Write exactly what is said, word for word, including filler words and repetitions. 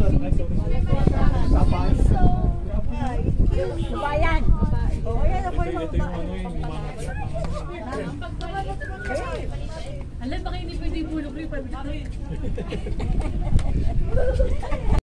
Bayan. Oh, yan ako yung Ito yung ano yung umangat. Alam, baka hindi pwede yung bulok rin.